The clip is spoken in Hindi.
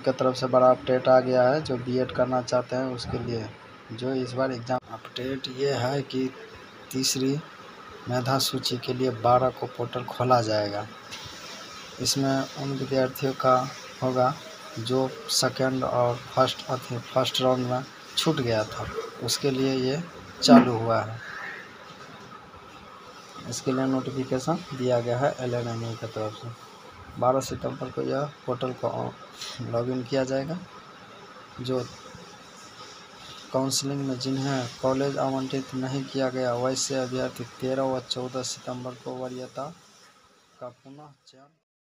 की तरफ से बड़ा अपडेट आ गया है जो बीएड करना चाहते हैं उसके लिए। जो इस बार एग्ज़ाम अपडेट ये है कि तीसरी मेधा सूची के लिए 12 को पोर्टल खोला जाएगा। इसमें उन विद्यार्थियों का होगा जो सेकंड और फर्स्ट राउंड में छूट गया था, उसके लिए ये चालू हुआ है। इसके लिए नोटिफिकेशन दिया गया है LNME की तरफ से। 12 सितंबर को यह पोर्टल को लॉगिन किया जाएगा। जो काउंसलिंग में जिन्हें कॉलेज आवंटित नहीं किया गया वैसे अभ्यर्थी 13 व 14 सितंबर को वरीयता का पुनः चयन